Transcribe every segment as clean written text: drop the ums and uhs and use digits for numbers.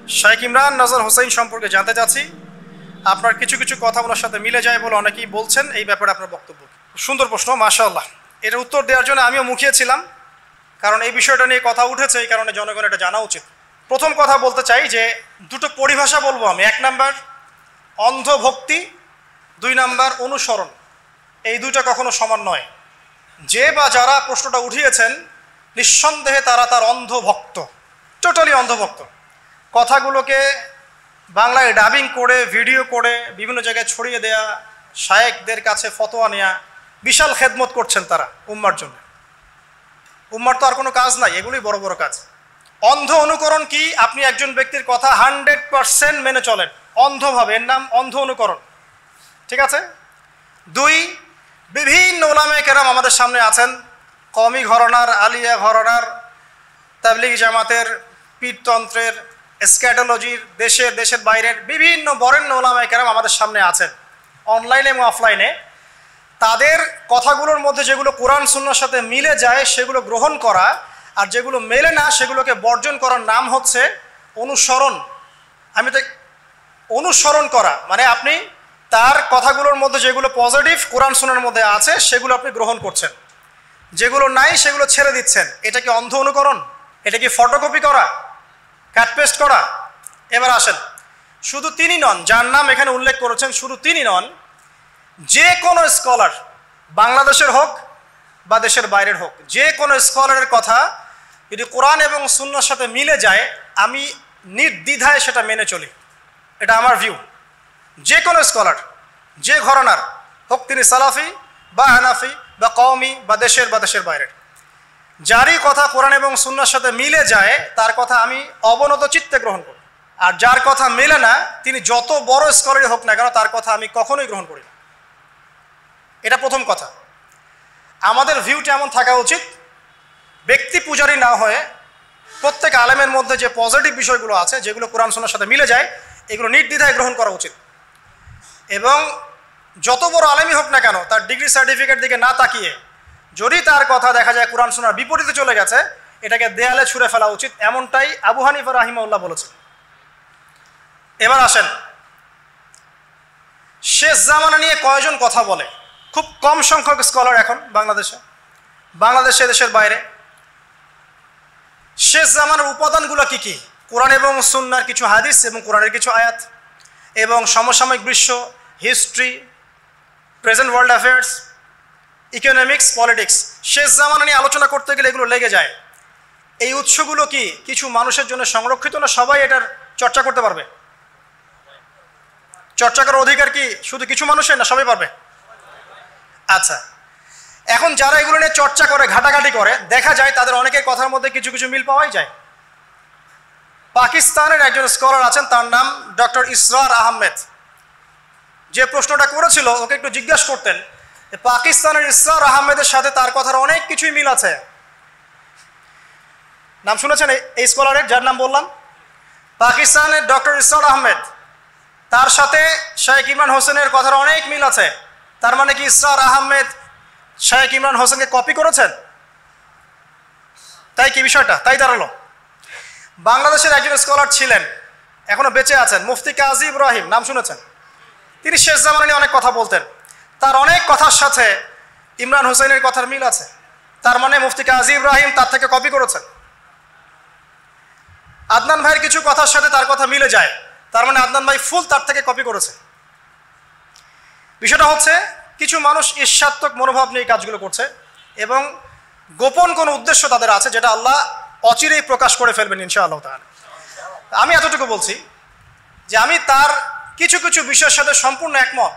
শাইখ ইমরান নজর হোসেন সম্পর্কে জানতে চাচ্ছি। আপনার কিছু কিছু কথা ওনার সাথে মিলে যায় বলে অনেকেই বলছেন, এই ব্যাপারে আপনার বক্তব্য। সুন্দর প্রশ্ন, মাশাআল্লাহ। এটার উত্তর দেওয়ার জন্য আমিও মুখিয়েছিলাম, কারণ এই বিষয়টা নিয়ে কথা উঠেছে, এই কারণে জনগণ এটা জানা উচিত। প্রথম কথা বলতে চাই যে দুটো পরিভাষা বলবো আমি। এক নাম্বার অন্ধভক্তি, দুই নাম্বার অনুসরণ। এই দুইটা কখনো সমান নয়। যে বা যারা প্রশ্নটা উঠিয়েছেন নিঃসন্দেহে তারা তার অন্ধভক্ত, টোটালি অন্ধভক্ত। কথাগুলোকে বাংলায় ডাবিং করে ভিডিও করে বিভিন্ন জায়গায় ছড়িয়ে দেয়া, শায়েখদের কাছে ফতোয়া নেয়া, বিশাল খেদমত করছেন তারা উম্মার জন্য। উম্মার তো আর কোনো কাজ নাই, এগুলোই বড় বড় কাজ। অন্ধ অনুকরণ কি? আপনি একজন ব্যক্তির কথা 100% মেনে চলেন অন্ধভাবে, এর নাম অন্ধ অনুকরণ। ঠিক আছে। দুই, বিভিন্ন উলামায়ে কেরাম আমাদের সামনে আছেন, কওমি ঘরানার, আলিয়া ঘরানার, তাবলিগ জামাতের, পীরতন্ত্রের, স্ক্যাটোলজির, দেশের বাইরের বিভিন্ন বরেণ্য উলামায়ে কেরাম আমাদের সামনে আছেন, অনলাইনে এবং অফলাইনে। তাদের কথাগুলোর মধ্যে যেগুলো কোরআন সুন্নাহর সাথে মিলে যায় সেগুলো গ্রহণ করা, আর যেগুলো মেলে না সেগুলোকে বর্জন করার নাম হচ্ছে অনুসরণ। অনুসরণ করা মানে আপনি তার কথাগুলোর মধ্যে যেগুলো পজিটিভ কোরআন সুন্নাহর মধ্যে আছে সেগুলো আপনি গ্রহণ করছেন, যেগুলো নাই সেগুলো ছেড়ে দিচ্ছেন। এটা কি অন্ধ অনুকরণ? এটা কি ফটোকপি করা, কাটপেস্ট করা? এবার আসেন, শুধু তিনি নন, যার নাম এখানে উল্লেখ করেছেন, শুধু তিনি নন, যে কোনো স্কলার, বাংলাদেশের হোক বা দেশের বাইরের হোক, যে কোনো স্কলারের কথা যদি কোরআন এবং সুন্নাহর সাথে মিলে যায় আমি নির্দ্বিধায় সেটা মেনে চলি। এটা আমার ভিউ। যে কোনো স্কলার, যে ঘরানার হোক, তিনি সালাফি বা হানাফি বা কওমি বা দেশের বাইরের, যারই কথা কোরআন এবং সুন্নাহর সাথে মিলে যায় তার কথা আমি অবনত চিত্তে গ্রহণ করি। আর যার কথা মেলে না, তিনি যত বড় স্কলারই হোক না কেন, তার কথা আমি কখনোই গ্রহণ করি না। এটা প্রথম কথা। আমাদের ভিউটা এমন থাকা উচিত, ব্যক্তি পূজারী না হয়ে প্রত্যেক আলেমের মধ্যে যে পজিটিভ বিষয়গুলো আছে, যেগুলো কোরআন সুন্নাহর সাথে মিলে যায়, এগুলো নির্দ্বিধায় গ্রহণ করা উচিত। এবং যত বড় আলেমই হোক না কেন, তার ডিগ্রি সার্টিফিকেট দিকে না তাকিয়ে যদি তার কথা দেখা যায় কোরআন সুন্নাহর বিপরীতে চলে গেছে, এটাকে দেয়ালে ছুঁড়ে ফেলা উচিত। এমনটাই আবু হানিফা রাহিমাহুল্লাহ বলেছেন। এবার আসেন, শেষ জামানা নিয়ে কয়জন কথা বলে? খুব কম সংখ্যক স্কলার এখন বাংলাদেশে, দেশের বাইরে। শেষ জামানার উপাদানগুলো কি কি? কোরআন এবং সুন্নাহর কিছু হাদিস এবং কোরআনের কিছু আয়াত, এবং সমসাময়িক বিশ্ব, history, present world affairs, economics, politics. শেষ জামানা নিয়ে আলোচনা করতে গেলে এগুলো লেগে যায়। এই উৎসগুলো কি কিছু মানুষের জন্য সংরক্ষিত, না সবাই এটার চর্চা করতে পারবে? চর্চা করার অধিকার কি শুধু কিছু মানুষের, না সবাই পারবে? আচ্ছা, এখন যারা এগুলো নিয়ে চর্চা করে, ঘাটাঘাটি করে, দেখা যায় তাদের অনেকের কথার মধ্যে কিছু কিছু মিল পাওয়াই যায়। পাকিস্তানের একজন স্কলার আছেন, তার নাম ডক্টর ইসরার আহমেদ। যে প্রশ্নটা করেছিল ওকে একটু জিজ্ঞাসা করতেন, পাকিস্তানের ইসরার আহমেদের সাথে তার কথার অনেক কিছুই মিল আছে। নাম শুনেছেন এই স্কলারের, যার নাম বললাম? পাকিস্তানের ডক্টর ইসরার আহমেদ, তার সাথে শাইখ ইমরান হোসেনের কথার অনেক মিল আছে। তার মানে কি ইসরার আহমেদ শাইখ ইমরান হোসেনকে কপি করেছেন? তাই কি বিষয়টা? তাই দাঁড়ালো। বাংলাদেশের একজন স্কলার ছিলেন, এখনো বেঁচে আছেন, মুফতি কাজী ইব্রাহিম, নাম শুনেছেন? তিনি শেষ জামানা নিয়ে অনেক কথা বলতেন। তার অনেক কথার সাথে ইমরান হোসেনের কথার মিল আছে। তার মানে মুফতি কাজী ইব্রাহিম তার থেকে কপি করেছেন। আদনান ভাইয়ের কিছু কথার সাথে তার কথা মিলে যায়, তার মানে আদনান ভাই ফুল তার থেকে কপি করেছে। বিষয়টা হচ্ছে কিছু মানুষ ঈর্ষাত্মক মনোভাব নিয়ে কাজগুলো করছে, এবং গোপন কোনো উদ্দেশ্য তাদের আছে, যেটা আল্লাহ অচিরেই প্রকাশ করে ফেলবেন ইনশাআল্লাহ তাআলা। আমি এতটুকু বলছি যে আমি তার কিছু কিছু বিষয়ের সাথে সম্পূর্ণ একমত,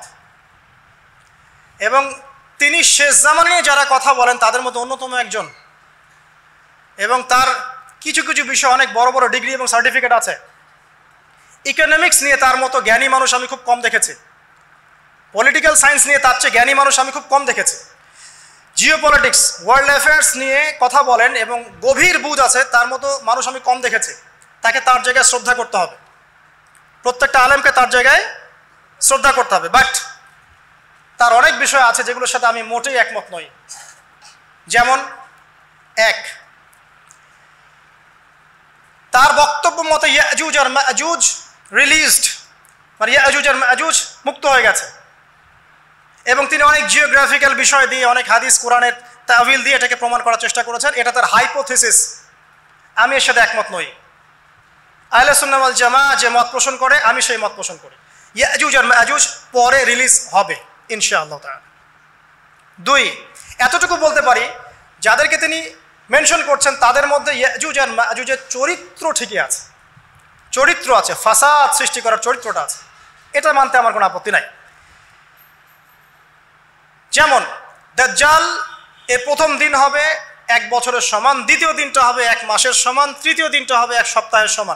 এবং তিনি শেষ জামানা নিয়ে যারা কথা বলেন তাদের মধ্যে অন্যতম একজন, এবং তার কিছু কিছু বিষয় অনেক বড় বড় ডিগ্রি এবং সার্টিফিকেট আছে। ইকোনমিক্স নিয়ে তার মতো জ্ঞানী মানুষ আমি খুব কম দেখেছি। পলিটিক্যাল সায়েন্স নিয়ে তার চেয়ে জ্ঞানী মানুষ আমি খুব কম দেখেছি। জিওপলিটিক্স, ওয়ার্ল্ড অ্যাফেয়ার্স নিয়ে কথা বলেন এবং গভীর বুঝ আছে, তার মতো মানুষ আমি কম দেখেছি। তাকে তার জায়গায় শ্রদ্ধা করতে হবে, প্রত্যেকটা আলেমকে তার জায়গায় শ্রদ্ধা করতে হবে। বাট তার অনেক বিষয় আছে যেগুলোর সাথে আমি মোটেই একমত নই। যেমন, এক, তার বক্তব্য মতে ইয়াজুজ আর মাজুজ রিলিজড, মানে ইয়াজুজ আর মাজুজ মুক্ত হয়ে গেছে। এবং তিনি অনেক জিওগ্রাফিক্যাল বিষয় দিয়ে, অনেক হাদিস কোরআনের তাবিল দিয়ে এটাকে প্রমাণ করার চেষ্টা করেছেন। এটা তার হাইপোথিসিস, আমি এর সাথে একমত নই। আহলে সুন্নাহ ওয়াল জামাআহ যে মত পোষণ করে, আমি সেই মত পোষণ করি। ইয়াজুজ আর মাজুজ পরে রিলিজ হবে ইনশাআল্লাহ তাআলা। 2, এতটুকু বলতে পারি, যাদেরকে তিনি মেনশন করছেন তাদের মধ্যে ইয়াজুজ আর মাজুজের চরিত্র ঠিকই আছে, চরিত্র আছে, ফাসাদ সৃষ্টি করার চরিত্রটা আছে, এটা মানতে আমার কোনো আপত্তি নাই। যেমন দাজ্জাল এর প্রথম দিন হবে 1 বছরের সমান, দ্বিতীয় দিনটা হবে 1 মাসের সমান, তৃতীয় দিনটা হবে 1 সপ্তাহের সমান।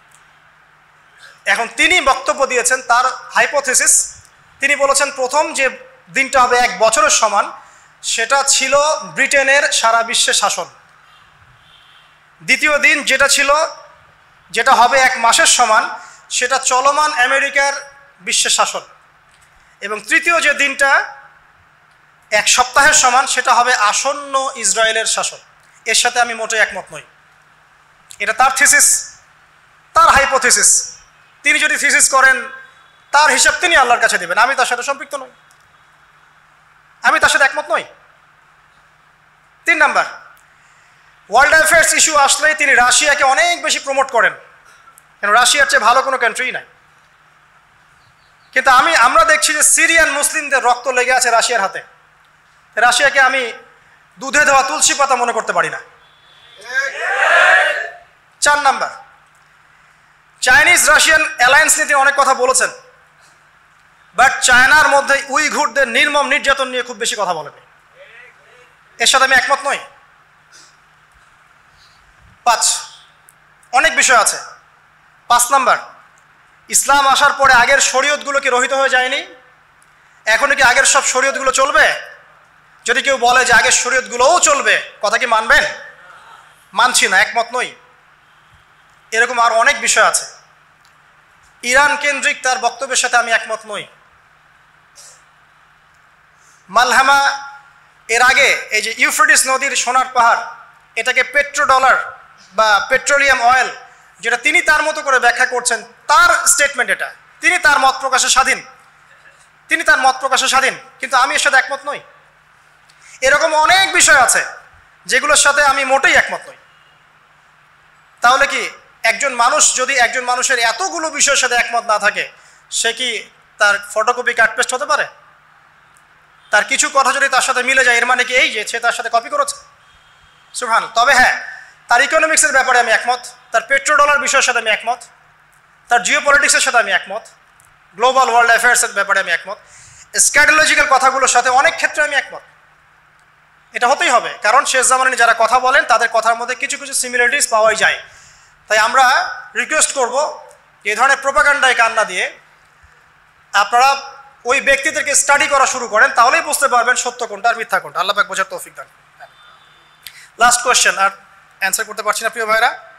এখন তিনি বক্তব্য দিয়েছেন তার হাইপোথিসিস, তিনি বলেছেন প্রথম যে দিনটা হবে 1 বছরের সমান, সেটা ছিল ব্রিটেনের সারা বিশ্বে শাসন। দ্বিতীয় দিন যেটা হবে 1 মাসের সমান, সেটা চলমান আমেরিকার বিশ্বে শাসন। এবং তৃতীয় যে দিনটা 1 সপ্তাহের সমান, সেটা হবে আসন্ন ইসরায়েলের শাসন। এর সাথে আমি মোটেই একমত নই। এটা তার থিসিস, তার হাইপোথিসিস। তিনি যদি থিসিস করেন, তার হিসাব তিনি আল্লাহর কাছে দেবেন, আমি তার সাথে সম্পৃক্ত নই, আমি তার সাথে একমত নই। 3 নাম্বার, ওয়ার্ল্ড অ্যাফেয়ার্স ইস্যু আসলেই তিনি রাশিয়াকে অনেক বেশি প্রমোট করেন, কেন রাশিয়ার চেয়ে ভালো কোনো কান্ট্রি নাই। কিন্তু আমরা দেখছি যে সিরিয়ান মুসলিমদের রক্ত লেগে আছে রাশিয়ার হাতে। রাশিয়াকে আমি দুধে দেওয়া তুলসী পাতা মনে করতে পারি না। 4 নাম্বার, চাইনিজ রাশিয়ান অ্যালায়েন্স নিয়ে তিনি অনেক কথা বলেছেন, বাট চায়নার মধ্যে উইঘুরদের নির্মম নির্যাতন নিয়ে খুব বেশি কথা বলেন। এর সাথে আমি একমত নই। 5, অনেক বিষয় আছে। 5 নাম্বার, ইসলাম আসার পরে আগের শরীয়তগুলো কি রহিত হয়ে যায়নি? এখনো কি আগের সব শরীয়তগুলো চলবে? যদি কেউ বলে যে আগের শরীয়তগুলোও চলবে, কথা কি মানবেন? মানছি না, একমত নই। এরকম আর অনেক বিষয় আছে। ইরান কেন্দ্রিক তার বক্তব্যের সাথে আমি একমত নই। মালহামা এর আগে এই যে ইউফ্রেটিস নদীর সোনার পাহাড়, এটাকে পেট্রোডলার বা পেট্রোলিয়াম অয়েল, যেটা তিনি তার মতো করে ব্যাখ্যা করছেন, তার স্টেটমেন্ট এটা, তিনি তার মত প্রকাশে স্বাধীন, কিন্তু আমি এর সাথে একমত নই। এরকম অনেক বিষয় আছে যেগুলোর সাথে আমি মোটেই একমত নই। তাহলে কি একজন মানুষের এতগুলো বিষয়ের সাথে একমত না থাকে, সে কি তার ফটোকপি কাটপেস্ট হতে পারে? তার কিছু কথা যদি তার সাথে মিলে যায়, এর মানে কি এই যে সে তার সাথে কপি করেছে? সুবহান। তবে হ্যাঁ, তার ইকোনমিক্সের ব্যাপারে আমি একমত, তার পেট্রোডলার বিষয়ের সাথে আমি একমত, তার জিওপলিটিক্সের সাথে আমি একমত, গ্লোবাল ওয়ার্ল্ড অ্যাফেয়ার্সের ব্যাপারে আমি একমত, স্ক্যাটোলজিক্যাল কথাগুলোর সাথে অনেক ক্ষেত্রে আমি একমত। এটা হতেই হবে, কারণ শেষ জামানে যারা কথা বলেন তাদের কথার মধ্যে কিছু কিছু সিমিলারিটিস পাওয়াই যায়। তাই আমরা রিকোয়েস্ট করব, এই ধরনের প্রোপাগান্ডায় কান না দিয়ে আপনারা ওই ব্যক্তিদেরকে স্টাডি করা শুরু করেন, তাহলেই বুঝতে পারবেন সত্য কোনটা আর মিথ্যা কোনটা। আল্লাহ পাক বোঝার তৌফিক দান। লাস্ট কোয়েশ্চেন, আর অ্যান্সার করতে পারছি না প্রিয় ভাইরা।